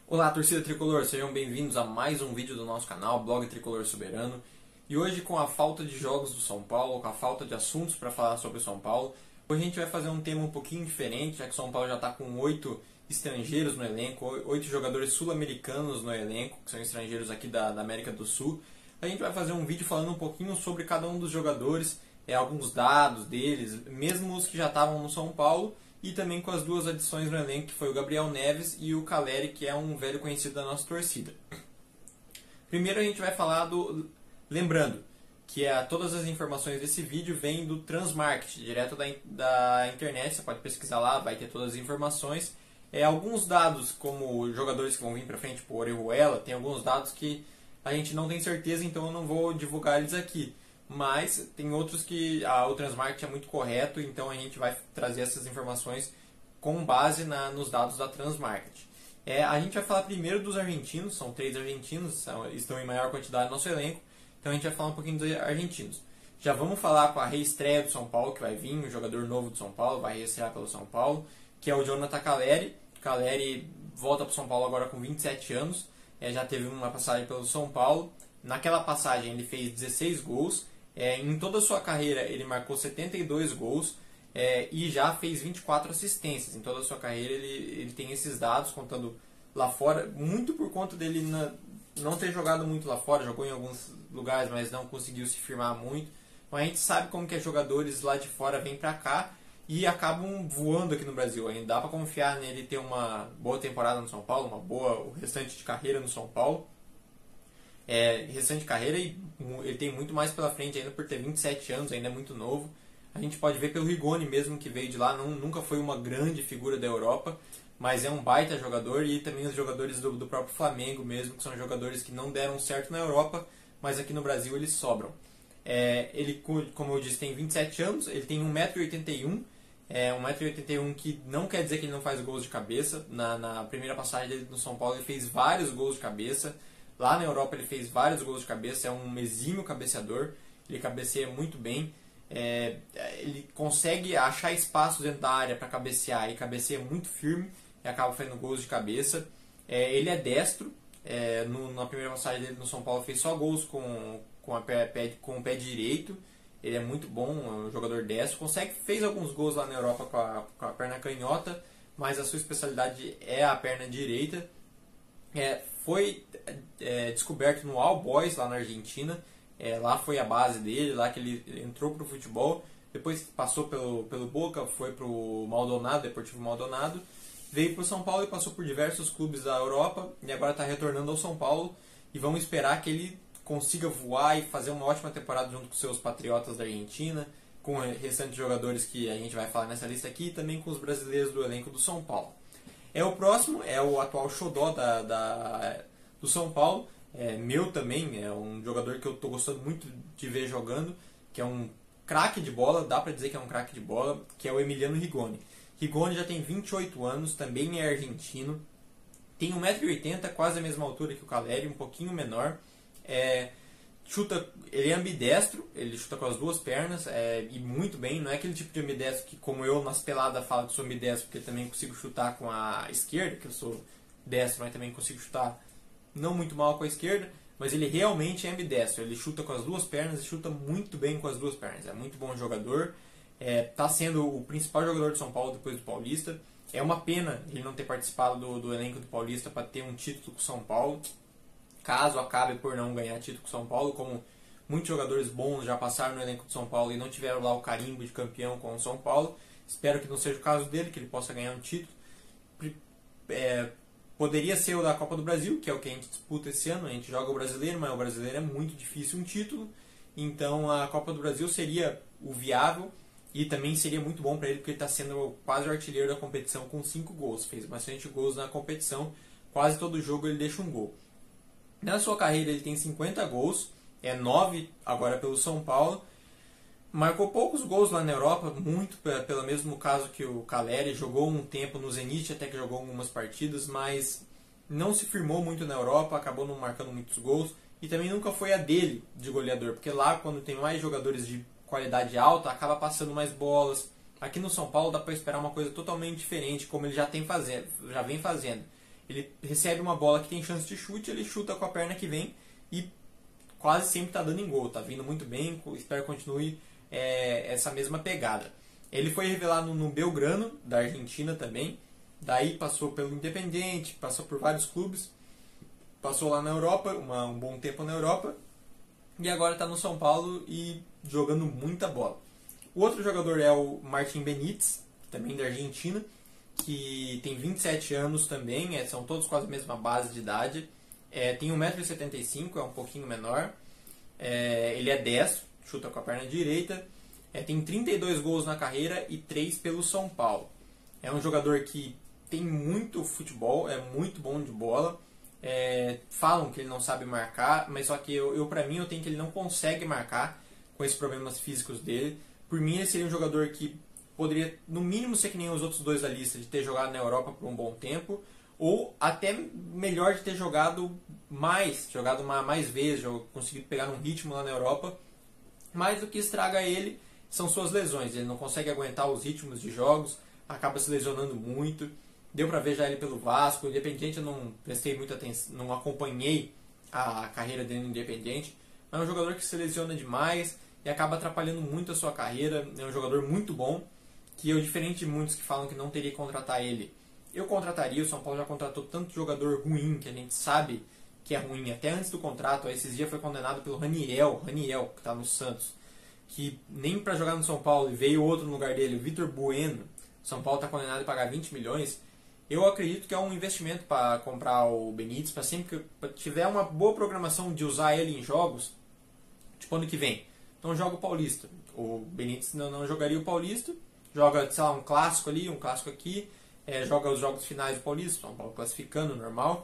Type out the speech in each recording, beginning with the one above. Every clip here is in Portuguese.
Olá, torcida tricolor, sejam bem-vindos a mais um vídeo do nosso canal, Blog Tricolor Soberano. E hoje, com a falta de jogos do São Paulo, com a falta de assuntos para falar sobre o São Paulo, hoje a gente vai fazer um tema um pouquinho diferente, já que o São Paulo já está com 8 estrangeiros no elenco, 8 jogadores sul-americanos no elenco, que são estrangeiros aqui da América do Sul. A gente vai fazer um vídeo falando um pouquinho sobre cada um dos jogadores, alguns dados deles, mesmo os que já estavam no São Paulo, e também com as duas adições no elenco, que foi o Gabriel Neves e o Caleri, que é um velho conhecido da nossa torcida. Primeiro a gente vai falar lembrando que todas as informações desse vídeo vêm do Transmarket, direto da internet, você pode pesquisar lá, vai ter todas as informações. Alguns dados, como jogadores que vão vir para frente, tipo Orejuela, tem alguns dados que a gente não tem certeza, então eu não vou divulgar eles aqui. Mas tem outros que o Transmarket é muito correto, então a gente vai trazer essas informações com base nos dados da Transmarket. A gente vai falar primeiro dos argentinos, são 3 argentinos, estão em maior quantidade no nosso elenco, então a gente vai falar um pouquinho dos argentinos. Já vamos falar com a reestreia do São Paulo, que vai vir, um jogador novo do São Paulo, vai reestrear pelo São Paulo, que é o Jonathan Caleri. Caleri volta para o São Paulo agora com 27 anos, já teve uma passagem pelo São Paulo. Naquela passagem ele fez 16 gols, em toda a sua carreira ele marcou 72 gols e já fez 24 assistências. Em toda a sua carreira ele tem esses dados, contando lá fora, muito por conta dele não ter jogado muito lá fora, jogou em alguns lugares, mas não conseguiu se firmar muito. Mas a gente sabe como que jogadores lá de fora vêm pra cá e acabam voando aqui no Brasil. Ainda dá para confiar nele ter uma boa temporada no São Paulo, o restante de carreira no São Paulo. Restante de carreira, e ele tem muito mais pela frente ainda por ter 27 anos, ainda é muito novo. A gente pode ver pelo Rigoni mesmo, que veio de lá, nunca foi uma grande figura da Europa, mas é um baita jogador, e também os jogadores do próprio Flamengo mesmo, que são jogadores que não deram certo na Europa, mas aqui no Brasil eles sobram. Ele, como eu disse, tem 27 anos, ele tem 1,81m, 1,81m que não quer dizer que ele não faz gols de cabeça. Na primeira passagem dele no São Paulo ele fez vários gols de cabeça. Lá na Europa ele fez vários gols de cabeça, é um exímio cabeceador, ele cabeceia muito bem, ele consegue achar espaço dentro da área para cabecear e cabeceia muito firme e acaba fazendo gols de cabeça. Ele é destro, na primeira passagem dele no São Paulo fez só gols com o pé direito, ele é muito bom, é um jogador destro, fez alguns gols lá na Europa com a perna canhota, mas a sua especialidade é a perna direita. Foi descoberto no All Boys lá na Argentina, lá foi a base dele, lá que ele entrou para o futebol, depois passou pelo Boca, foi para o Maldonado, Deportivo Maldonado, veio para o São Paulo e passou por diversos clubes da Europa e agora está retornando ao São Paulo, e vamos esperar que ele consiga voar e fazer uma ótima temporada junto com seus patriotas da Argentina, com os restantes jogadores que a gente vai falar nessa lista aqui, e também com os brasileiros do elenco do São Paulo. O próximo é o atual xodó do São Paulo, meu também, é um jogador que eu estou gostando muito de ver jogando, que é um craque de bola, dá para dizer que é um craque de bola, que é o Emiliano Rigoni. Rigoni já tem 28 anos, também é argentino, tem 1,80m, quase a mesma altura que o Caleri, um pouquinho menor, ele é ambidestro, ele chuta com as duas pernas e muito bem, não é aquele tipo de ambidestro que, como eu nas peladas falo que sou ambidestro, porque também consigo chutar com a esquerda, que eu sou destro, mas também consigo chutar não muito mal com a esquerda, mas ele realmente é ambidestro, ele chuta com as duas pernas e chuta muito bem com as duas pernas, é muito bom jogador, está sendo o principal jogador de São Paulo depois do Paulista. É uma pena ele não ter participado do elenco do Paulista para ter um título com o São Paulo, caso acabe por não ganhar título com o São Paulo, como muitos jogadores bons já passaram no elenco do São Paulo e não tiveram lá o carimbo de campeão com o São Paulo. Espero que não seja o caso dele, que ele possa ganhar um título. Poderia ser o da Copa do Brasil, que é o que a gente disputa esse ano. A gente joga o Brasileiro, mas o Brasileiro é muito difícil um título. Então a Copa do Brasil seria o viável e também seria muito bom para ele, porque ele está sendo quase o artilheiro da competição com 5 gols. Fez bastante gols na competição, quase todo jogo ele deixa um gol. Na sua carreira ele tem 50 gols, 9 agora pelo São Paulo. Marcou poucos gols lá na Europa, muito pelo mesmo caso que o Caleri, jogou um tempo no Zenit, até que jogou algumas partidas, mas não se firmou muito na Europa, acabou não marcando muitos gols, e também nunca foi a dele de goleador, porque lá quando tem mais jogadores de qualidade alta, acaba passando mais bolas. Aqui no São Paulo dá para esperar uma coisa totalmente diferente, como ele já vem fazendo. Ele recebe uma bola que tem chance de chute, ele chuta com a perna que vem e quase sempre está dando em gol. Está vindo muito bem, espero que continue essa mesma pegada. Ele foi revelado no Belgrano, da Argentina também. Daí passou pelo Independiente, passou por vários clubes. Passou lá na Europa, um bom tempo na Europa. E agora está no São Paulo e jogando muita bola. O outro jogador é o Martín Benítez, também da Argentina, que tem 27 anos também, são todos quase a mesma base de idade. Tem 1,75 m, é um pouquinho menor. Ele é destro, chuta com a perna direita. Tem 32 gols na carreira e 3 pelo São Paulo. É um jogador que tem muito futebol, é muito bom de bola. Falam que ele não sabe marcar, mas só que pra mim eu tenho que ele não consegue marcar com esses problemas físicos dele. Por mim ele seria um jogador que poderia no mínimo ser que nem os outros dois da lista, de ter jogado na Europa por um bom tempo, ou até melhor de ter jogado mais vezes, conseguido pegar um ritmo lá na Europa. Mas o que estraga ele são suas lesões, ele não consegue aguentar os ritmos de jogos, acaba se lesionando muito. Deu pra ver já ele pelo Vasco. Independiente eu não prestei muita atenção, não acompanhei a carreira dele no Independiente, mas é um jogador que se lesiona demais e acaba atrapalhando muito a sua carreira. É um jogador muito bom, que eu, diferente de muitos que falam que não teria que contratar ele, eu contrataria. O São Paulo já contratou tanto jogador ruim, que a gente sabe que é ruim, até antes do contrato. Esses dias foi condenado pelo Raniel, que está no Santos, que nem para jogar no São Paulo, e veio outro no lugar dele, o Vitor Bueno. São Paulo está condenado a pagar 20 milhões. Eu acredito que é um investimento para comprar o Benítez, para sempre que tiver uma boa programação de usar ele em jogos, tipo ano que vem. Então joga o Paulista. O Benítez não jogaria o Paulista, joga, sei lá, um clássico ali, um clássico aqui, joga os jogos finais do Paulista, São Paulo classificando, normal.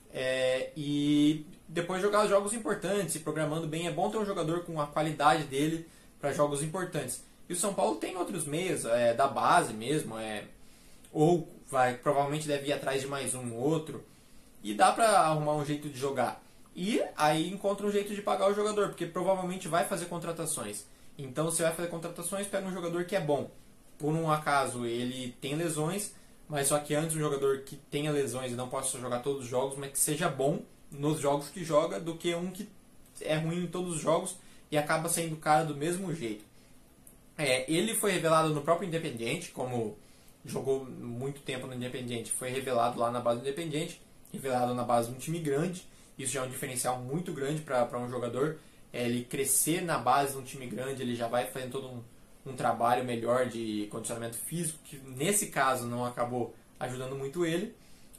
E depois jogar os jogos importantes, se programando bem. É bom ter um jogador com a qualidade dele para jogos importantes. E o São Paulo tem outros meios, da base mesmo, ou provavelmente deve ir atrás de mais um ou outro, e dá pra arrumar um jeito de jogar. E aí encontra um jeito de pagar o jogador, porque provavelmente vai fazer contratações. Então você vai fazer contratações, pega um jogador que é bom. Por um acaso ele tem lesões, mas só que antes um jogador que tenha lesões e não possa jogar todos os jogos, mas que seja bom nos jogos que joga, do que um que é ruim em todos os jogos e acaba sendo caro do mesmo jeito. Ele foi revelado no próprio Independiente, como jogou muito tempo no Independiente, foi revelado lá na base do Independiente, revelado na base de um time grande. Isso já é um diferencial muito grande para um jogador. Ele crescer na base de um time grande, ele já vai fazendo todo um trabalho melhor de condicionamento físico, que nesse caso não acabou ajudando muito ele.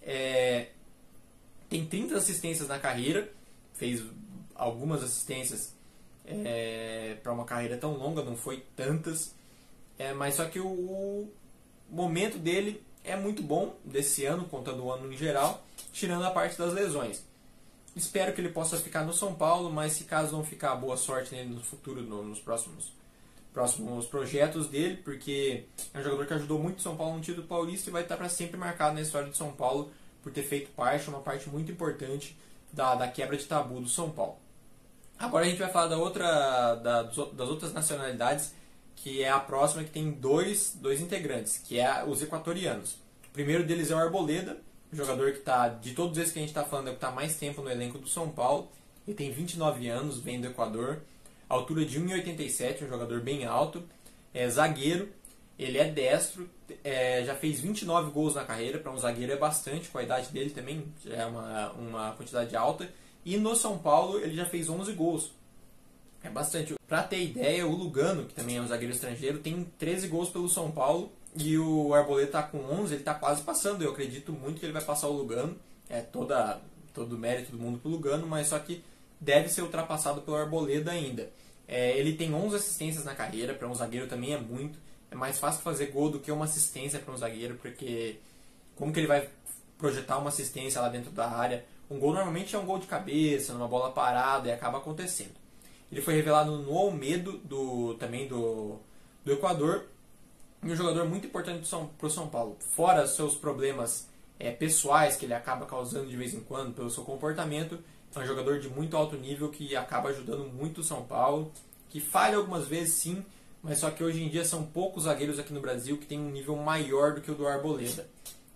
Tem 30 assistências na carreira, fez algumas assistências para uma carreira tão longa, não foi tantas, mas só que o momento dele é muito bom desse ano, contando o ano em geral, tirando a parte das lesões. Espero que ele possa ficar no São Paulo, mas se caso não ficar, boa sorte nele no futuro, nos próximos projetos dele, porque é um jogador que ajudou muito o São Paulo no título paulista e vai estar para sempre marcado na história do São Paulo por ter feito uma parte muito importante da quebra de tabu do São Paulo. Agora a gente vai falar das outras nacionalidades, que é a próxima, que tem dois integrantes, que é os equatorianos. O primeiro deles é o Arboleda, jogador que está, de todos esses que a gente está falando, é o que está mais tempo no elenco do São Paulo. Ele tem 29 anos, vem do Equador, altura de 1,87, um jogador bem alto, é zagueiro, ele é destro, já fez 29 gols na carreira, para um zagueiro é bastante, com a idade dele também já é uma quantidade alta, e no São Paulo ele já fez 11 gols, é bastante. Para ter ideia, o Lugano, que também é um zagueiro estrangeiro, tem 13 gols pelo São Paulo, e o Arboleda está com 11, ele está quase passando. Eu acredito muito que ele vai passar o Lugano. Todo o mérito do mundo para o Lugano, mas só que deve ser ultrapassado pelo Arboleda ainda. Ele tem 11 assistências na carreira, para um zagueiro também é muito. É mais fácil fazer gol do que uma assistência para um zagueiro, porque como que ele vai projetar uma assistência lá dentro da área? Um gol normalmente é um gol de cabeça, numa bola parada, e acaba acontecendo. Ele foi revelado no Olmedo, também do Equador, e um jogador muito importante para o São Paulo. Fora seus problemas pessoais que ele acaba causando de vez em quando pelo seu comportamento, é um jogador de muito alto nível que acaba ajudando muito o São Paulo, que falha algumas vezes sim, mas só que hoje em dia são poucos zagueiros aqui no Brasil que tem um nível maior do que o do Arboleda.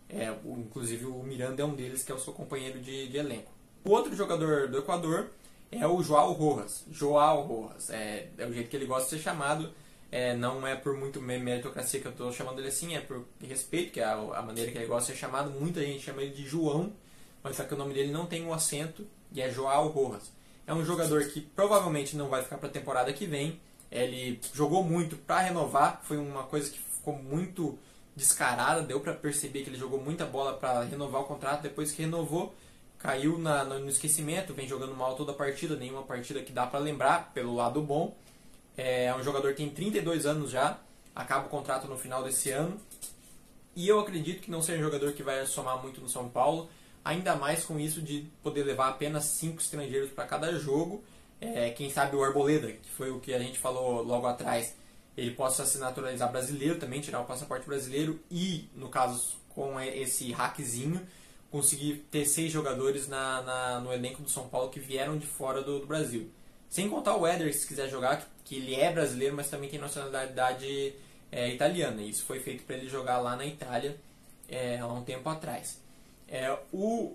Inclusive o Miranda é um deles, que é o seu companheiro de elenco. O outro jogador do Equador é o João Rojas. João Rojas. É o jeito que ele gosta de ser chamado. Não é por muito meritocracia que eu estou chamando ele assim, é por respeito, que é a maneira que ele gosta de ser chamado. Muita gente chama ele de João, mas só que o nome dele não tem um acento, e é João Rojas. É um jogador que provavelmente não vai ficar para a temporada que vem. Ele jogou muito para renovar, foi uma coisa que ficou muito descarada, deu para perceber que ele jogou muita bola para renovar o contrato. Depois que renovou, caiu no esquecimento, vem jogando mal toda a partida, nenhuma partida que dá para lembrar pelo lado bom. É um jogador que tem 32 anos já, acaba o contrato no final desse ano, e eu acredito que não seja um jogador que vai somar muito no São Paulo, ainda mais com isso de poder levar apenas 5 estrangeiros para cada jogo. Quem sabe o Arboleda, que foi o que a gente falou logo atrás, ele possa se naturalizar brasileiro também, tirar o passaporte brasileiro e, no caso, com esse hackzinho, conseguir ter 6 jogadores no elenco do São Paulo que vieram de fora do Brasil. Sem contar o Éder, se quiser jogar, que ele é brasileiro, mas também tem nacionalidade italiana. Isso foi feito para ele jogar lá na Itália há um tempo atrás. O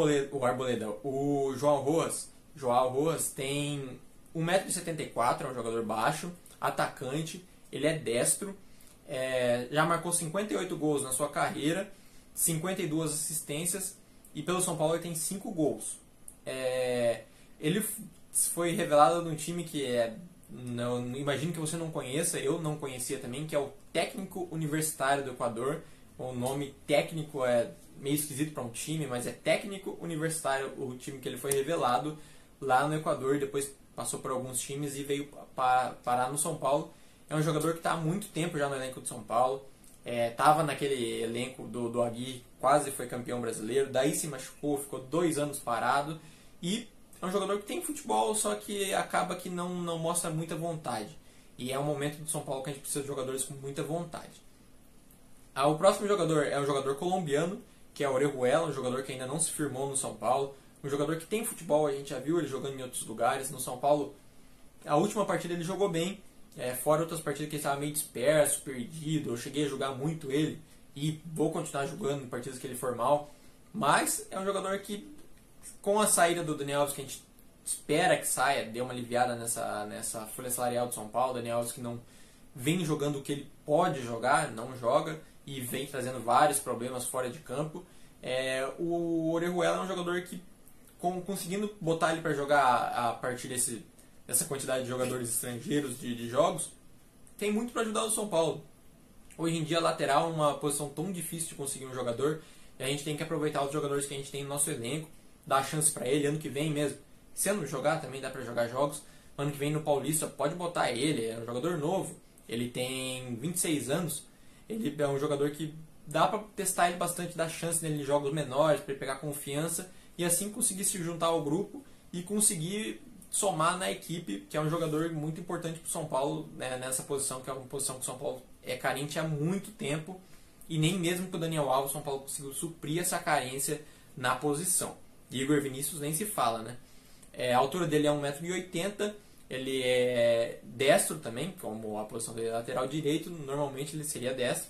João Rojas tem 1,74 m, é um jogador baixo, atacante, ele é destro, já marcou 58 gols na sua carreira, 52 assistências, e pelo São Paulo ele tem 5 gols. Ele foi revelado num time que não imagino que você não conheça, eu não conhecia também, que é o Técnico Universitário do Equador. O nome técnico é meio esquisito para um time, mas é Técnico Universitário o time que ele foi revelado lá no Equador, depois passou por alguns times e veio parar no São Paulo. É um jogador que está há muito tempo já no elenco do São Paulo, estava naquele elenco do Aguirre, quase foi campeão brasileiro, daí se machucou, ficou 2 anos parado, e é um jogador que tem futebol, só que acaba que não mostra muita vontade. E é um momento do São Paulo que a gente precisa de jogadores com muita vontade. O próximo jogador é um jogador colombiano, que é o Orejuela, um jogador que ainda não se firmou no São Paulo. Um jogador que tem futebol, a gente já viu ele jogando em outros lugares. No São Paulo, a última partida ele jogou bem, fora outras partidas que ele estava meio disperso, perdido. Eu cheguei a jogar muito ele e vou continuar jogando em partidas que ele for mal. Mas é um jogador que, com a saída do Daniel Alves, que a gente espera que saia, dê uma aliviada nessa folha salarial do São Paulo. Daniel Alves que não vem jogando o que ele pode jogar, não joga, e vem trazendo vários problemas fora de campo. O Orejuela é um jogador que, conseguindo botar ele para jogar a partir dessa quantidade de jogadores estrangeiros de jogos, tem muito para ajudar o São Paulo. Hoje em dia, lateral é uma posição tão difícil de conseguir um jogador, e a gente tem que aproveitar os jogadores que a gente tem no nosso elenco, dar chance para ele. Ano que vem mesmo, se ano jogar, também dá para jogar jogos. Ano que vem no Paulista, pode botar ele, é um jogador novo, ele tem 26 anos, ele é um jogador que dá para testar ele bastante, dar chance nele em jogos menores, para ele pegar confiança, e assim conseguir se juntar ao grupo e conseguir somar na equipe, que é um jogador muito importante para o São Paulo, né, nessa posição, que é uma posição que o São Paulo é carente há muito tempo, e nem mesmo com o Daniel Alves o São Paulo conseguiu suprir essa carência na posição. Igor Vinícius nem se fala, né? A altura dele é 1,80 m, ele é destro também, como a posição dele é lateral direito, normalmente ele seria destro.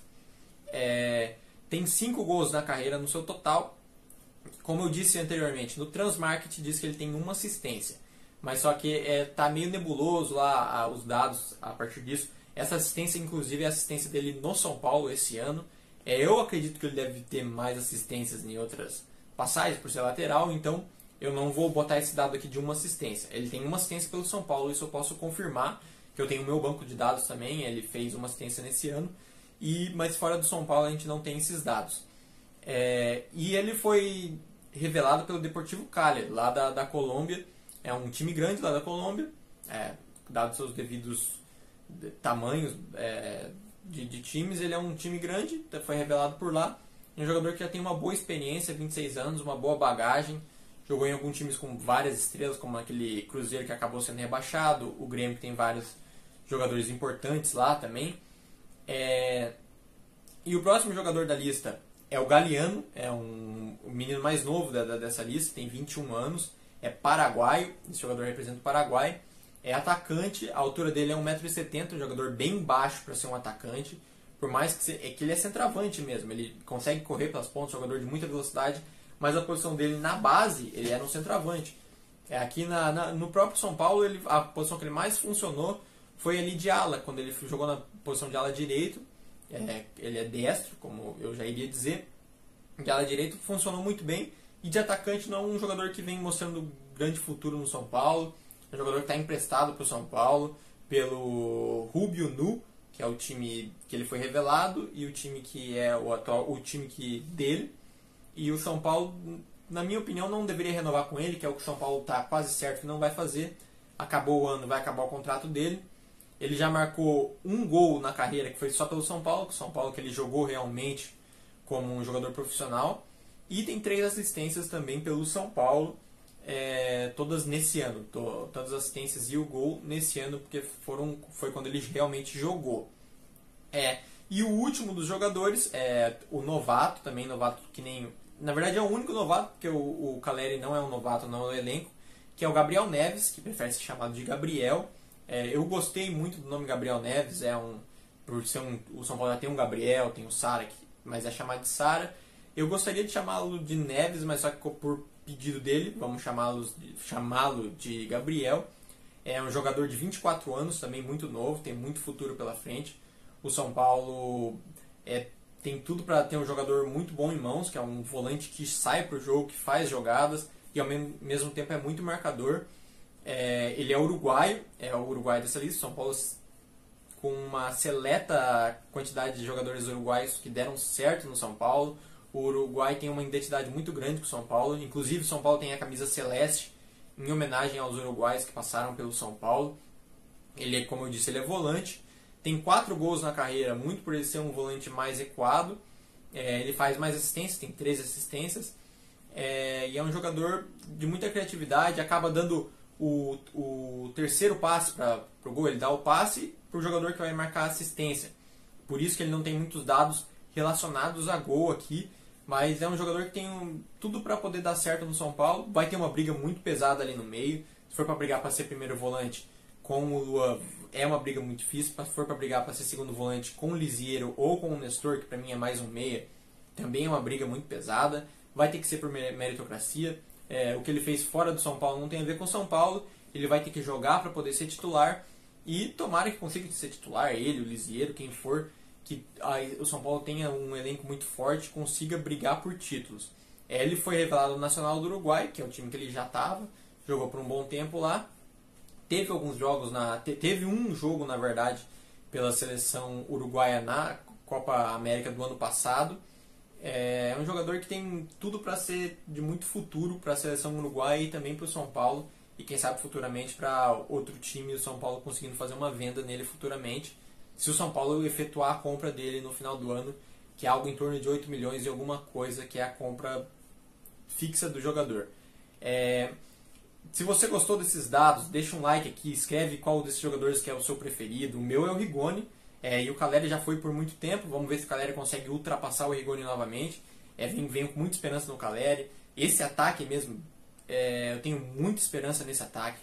Tem 5 gols na carreira no seu total. Como eu disse anteriormente, no Transmarket diz que ele tem 1 assistência, mas só que tá meio nebuloso lá os dados a partir disso. Essa assistência, inclusive, é a assistência dele no São Paulo esse ano. Eu acredito que ele deve ter mais assistências em outras passagens por ser lateral, então eu não vou botar esse dado aqui de 1 assistência. Ele tem 1 assistência pelo São Paulo, isso eu posso confirmar, que eu tenho o meu banco de dados também, ele fez 1 assistência nesse ano, mas fora do São Paulo a gente não tem esses dados. E ele foi revelado pelo Deportivo Cali, lá da Colômbia. É um time grande lá da Colômbia, dados seus devidos tamanhos de times, ele é um time grande, foi revelado por lá. É um jogador que já tem uma boa experiência, 26 anos, uma boa bagagem. Jogou em alguns times com várias estrelas, como aquele Cruzeiro que acabou sendo rebaixado, o Grêmio que tem vários jogadores importantes lá também. E o próximo jogador da lista é o Galeano, é o menino mais novo dessa lista, tem 21 anos, é paraguaio, esse jogador representa o Paraguai, é atacante, a altura dele é 1,70 m, um jogador bem baixo para ser um atacante. por mais que ele é centroavante mesmo, ele consegue correr pelas pontas, jogador de muita velocidade, mas a posição dele na base, ele era um centroavante. Aqui no próprio São Paulo, a posição que ele mais funcionou foi ali de ala, quando ele jogou na posição de ala direito. Ele é destro, como eu já iria dizer. De ala direito funcionou muito bem, e de atacante não é um jogador que vem mostrando grande futuro no São Paulo. É um jogador que está emprestado para o São Paulo pelo Rubio Nu, que é o time que ele foi revelado, e o time que é o time dele. E o São Paulo, na minha opinião, não deveria renovar com ele, que é o que o São Paulo está quase certo que não vai fazer. Acabou o ano, vai acabar o contrato dele. Ele já marcou um gol na carreira, que foi só pelo São Paulo, que ele jogou realmente como um jogador profissional. E tem 3 assistências também pelo São Paulo, todas nesse ano. Todas as assistências e o gol nesse ano, porque foi quando ele realmente jogou. E o último dos jogadores é o novato, também novato que nem... Na verdade é o único novato, porque o Caleri não é um novato, não é um elenco, que é o Gabriel Neves, que prefere ser chamado de Gabriel. Eu gostei muito do nome Gabriel Neves, por ser o São Paulo já tem um Gabriel, tem o Sara, mas é chamado de Sara. Eu gostaria de chamá-lo de Neves, mas só que por pedido dele, vamos chamá-lo de Gabriel. É um jogador de 24 anos, também muito novo, tem muito futuro pela frente. O São Paulo tem tudo para ter um jogador muito bom em mãos, que é um volante que sai para o jogo, que faz jogadas e ao mesmo tempo é muito marcador. Ele é uruguaio, é o uruguaio dessa lista. São Paulo com uma seleta quantidade de jogadores uruguaios que deram certo no São Paulo. O Uruguai tem uma identidade muito grande com o São Paulo, inclusive o São Paulo tem a camisa celeste em homenagem aos uruguaios que passaram pelo São Paulo. Ele, como eu disse, ele é volante, tem 4 gols na carreira, muito por ele ser um volante mais equado. Ele faz mais assistências, tem 13 assistências, e é um jogador de muita criatividade, acaba dando o terceiro passe para o gol, ele dá o passe para o jogador que vai marcar a assistência. Por isso que ele não tem muitos dados relacionados a gol aqui, mas é um jogador que tem tudo para poder dar certo no São Paulo. Vai ter uma briga muito pesada ali no meio. Se for para brigar para ser primeiro volante com o Luan, é uma briga muito difícil. Se for para brigar para ser segundo volante com o Lisiero ou com o Nestor, que para mim é mais um meia, também é uma briga muito pesada. Vai ter que ser por meritocracia. O que ele fez fora do São Paulo não tem a ver com o São Paulo. Ele vai ter que jogar para poder ser titular. E tomara que consiga ser titular, ele, o Lisiero, quem for, que o São Paulo tenha um elenco muito forte, consiga brigar por títulos. Ele foi revelado no Nacional do Uruguai, que é o time que ele já estava, jogou por um bom tempo lá. Teve alguns jogos, teve um jogo, na verdade, pela seleção uruguaia na Copa América do ano passado. É um jogador que tem tudo para ser de muito futuro para a seleção uruguaia e também para o São Paulo. E quem sabe futuramente para outro time, o São Paulo conseguindo fazer uma venda nele futuramente. Se o São Paulo efetuar a compra dele no final do ano, que é algo em torno de 8 milhões e alguma coisa, que é a compra fixa do jogador. Se você gostou desses dados, deixa um like aqui, escreve qual desses jogadores que é o seu preferido. O meu é o Rigoni, e o Caleri já foi por muito tempo. Vamos ver se o Caleri consegue ultrapassar o Rigoni novamente. Venho com muita esperança no Caleri. Esse ataque mesmo, eu tenho muita esperança nesse ataque.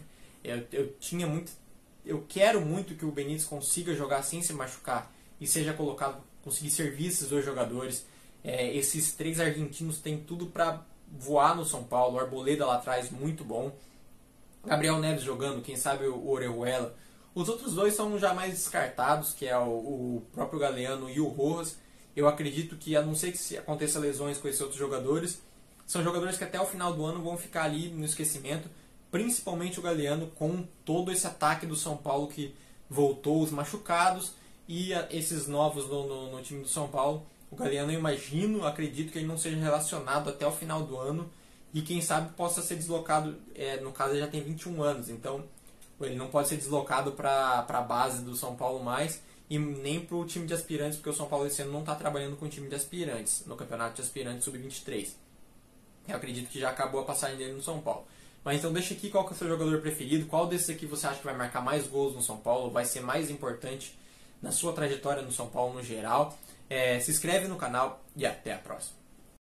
Eu quero muito que o Benítez consiga jogar sem se machucar e seja colocado, conseguir servir esses 2 jogadores. Esses 3 argentinos têm tudo para voar no São Paulo. O Arboleda lá atrás, muito bom. Gabriel Neves jogando, quem sabe o Orejuela. Os outros 2 são já mais descartados, que é o próprio Galeano e o Rojas. Eu acredito que, a não ser que se aconteça lesões com esses outros jogadores, são jogadores que até o final do ano vão ficar ali no esquecimento. Principalmente o Galeano, com todo esse ataque do São Paulo que voltou os machucados e esses novos no time do São Paulo. O Galeano, eu acredito que ele não seja relacionado até o final do ano e quem sabe possa ser deslocado, no caso ele já tem 21 anos, então ele não pode ser deslocado para a base do São Paulo mais e nem para o time de aspirantes, porque o São Paulo esse ano não está trabalhando com o time de aspirantes, no campeonato de aspirantes sub-23. Eu acredito que já acabou a passagem dele no São Paulo. Mas então deixa aqui qual que é o seu jogador preferido, qual desses aqui você acha que vai marcar mais gols no São Paulo, vai ser mais importante na sua trajetória no São Paulo no geral. Se inscreve no canal e até a próxima.